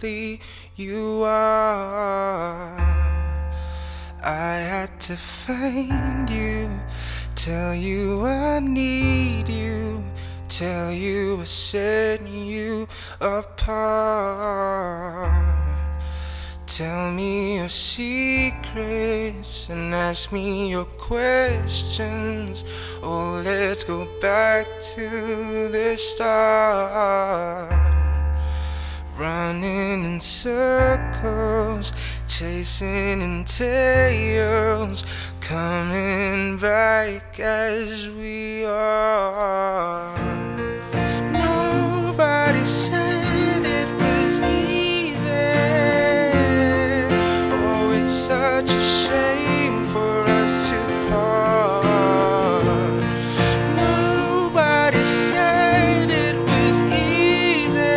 lovely you are. I had to find you, tell you I need you, tell you I set you apart. Tell me your secrets and ask me your questions. Oh, let's go back to the start. Running in circles, chasing in tails, coming back as we are. Nobody said it was easy. Oh, it's such a shame for us to part. Nobody said it was easy.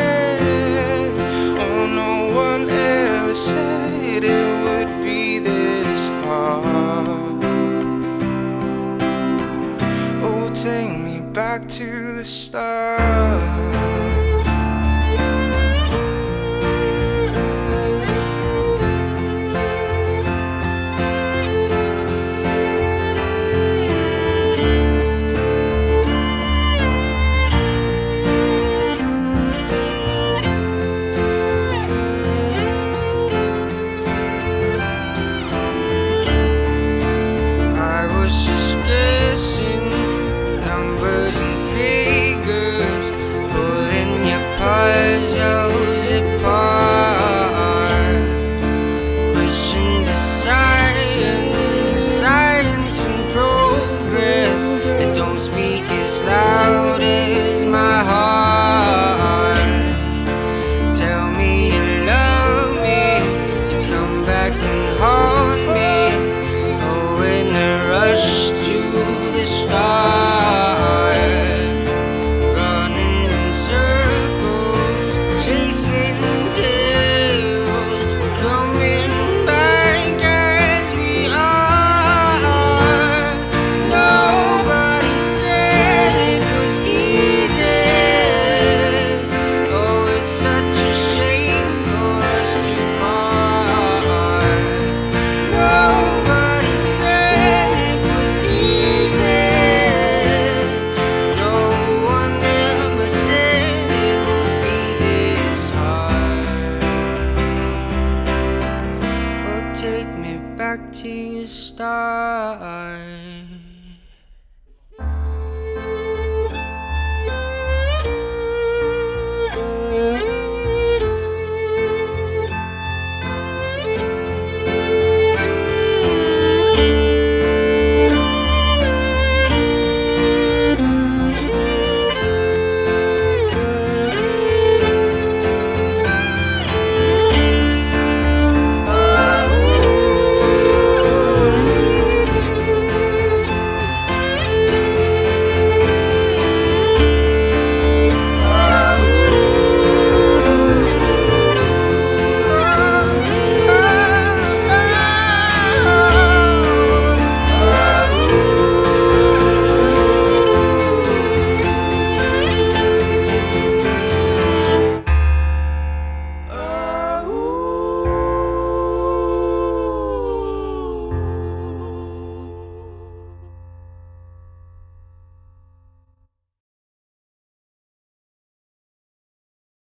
Oh, no one ever said it would be this hard. Oh, take me back to the start. Puzzles apart, questions of science, science and progress, that don't speak as loud as my heart. Tell me you love me, you come back and haunt me. Oh, in a rush to the start, running in circles, chasing tails, coming back as we are. Nobody said it was easy. Oh, it's such a shame for us to part. Nobody said it was easy. No one ever said it would be this hard. Oh, take me back to the start.